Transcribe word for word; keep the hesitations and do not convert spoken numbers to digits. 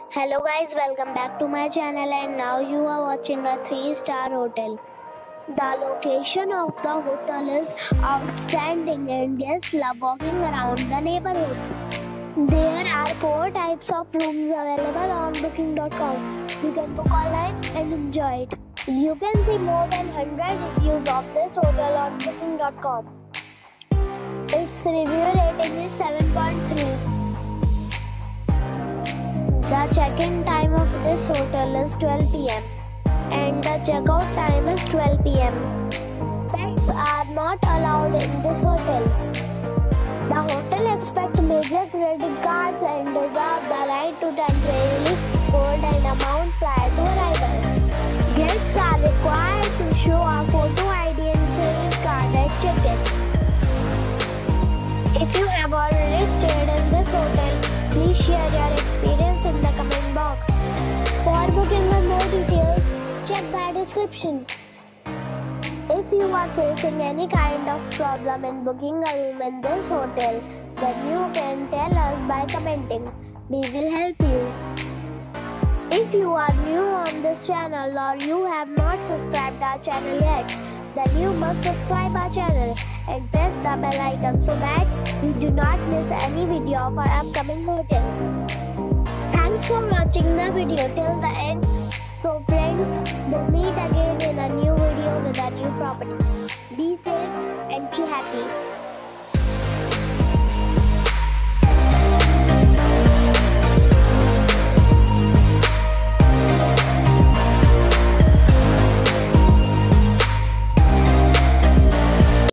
Hello guys, welcome back to my channel, and now you are watching a three star hotel. The location of the hotel is outstanding and guests love walking around the neighborhood. There are four types of rooms available on booking dot com. You can book online and enjoy it. You can see more than one hundred reviews of this hotel on booking dot com. Its review rating is seven point three. The check-in time of this hotel is twelve p m and the check-out time is twelve p m Pets are not allowed in this hotel. The hotel accepts major credit cards and reserves the right to temporarily hold an amount prior to arrival. Guests are required to show a photo I D and credit card at check-in. If you have already stayed in this hotel, please share your experience in the comment box. For booking or more details, check the description. If you are facing any kind of problem in booking a room in this hotel, then you can tell us by commenting. We will help you. If you are new on this channel or you have not subscribed our channel yet, then you must subscribe our channel and press the bell icon so that you do not miss any video of our upcoming hotel. Thanks for watching the video till the end. So friends, we'll meet again in a new video with a new property. Be safe and be happy.